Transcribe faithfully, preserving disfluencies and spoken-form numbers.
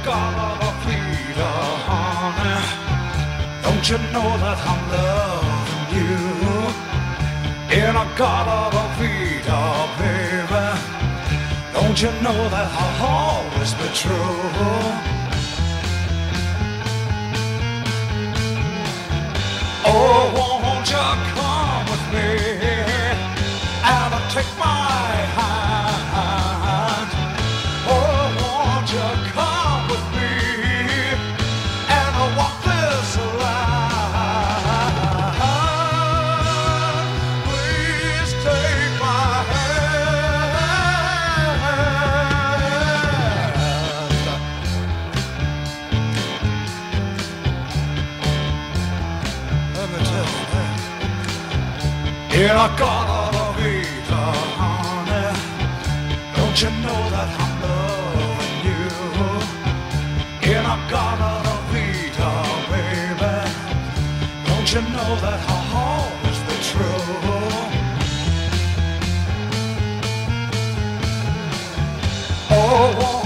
In-A-Gadda-Da-Vida, honey, don't you know that I'm loving you? In-A-Gadda-Da-Vida, baby, don't you know that I'll always be true? Oh, won't you come with me and take my hand? Oh, won't you come with me and walk this line? Please take my hand. Let me tell you that. In-A-Gadda-Da-Vida, honey, don't you know that I'm loving you? In-A-Gadda-Da-Vida, baby, don't you know that I'll always be true? Oh,